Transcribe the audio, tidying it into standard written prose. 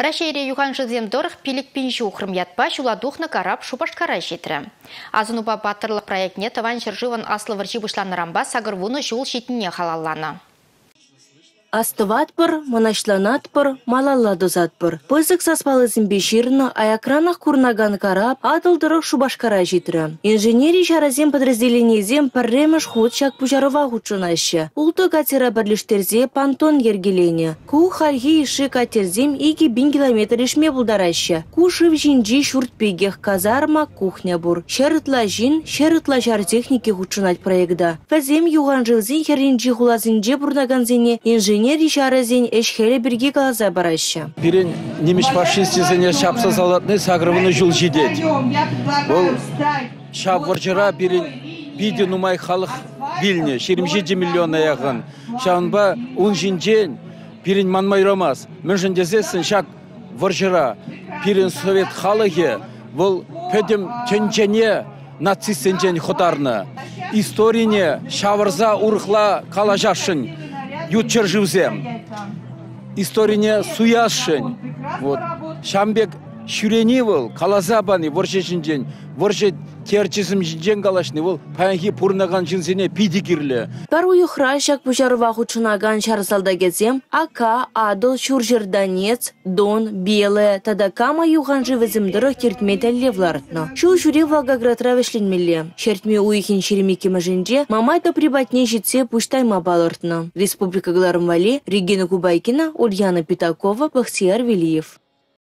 Рашейре юхан жылземдорых пилік пинжу хрымятпа шуладухны карап шупашкара жетірі. Азынупа батырлы проектне таван жыржыван аслы варжи бұшланырамба сагырвуны жул шетіне халалланы. Астыватпыр, манашланатпыр, малалла дозатпыр. Пызык саспалы зимбеширны аякранах курнаган карап, адылдырық шубашкара житрі. Инженерий шаразем подразделениезем парремыш худ шак пужарова худшынашы. Улты катера бірліштерзе пантон ергелене. Ку хальги иши катерзем иги 1000 километр ишме булдарашы. Ку шыв жинджи шуртпегех казарма кухня бур. Шерытла жин, шерытла жар техники худшынать проекта. Вазем юган жылзин херинджи хулазинже бурнаганзине инженер Ишаразин эшхеле бірге қалаза бараща. Бірін неміш фашистізіне шапса салатны сағырвыны жыл жедет. Ол шап варжыра бірін биді нумай халық біліне, 27 миллион аяғын. Шағынба 10 жинжен бірін манмайрамаз. Мен жіндезесін шак варжыра бірін совет халығы бұл пөдім төнжене нацистенжен құтарны. Историне шавырза урықла қалажашын. Ютчер живзем. Историне суяшын. Вот. Шамбек шүрени был, калазабаны, ворше жинжен, ворше терчизм жинжен калашны, ол паянхи пурнаган жинсене пидикирлі. Бар уйықра шак пұжарыва худшынаган шарысалда кетсем, Ака, Адыл, Шуржерданец, Дон, Белая, Тадакама юған живізімдірі кертметелі вларытны. Шу жүре Волгоградра вешленмелі. Шертме уйхин шеремекемі жинже, мамайда прибатне жетсе пуштайма балыртны. Республика Гларымвали, Регина Кубайкина, Ульяна Питакова, Бахтияр Велиев.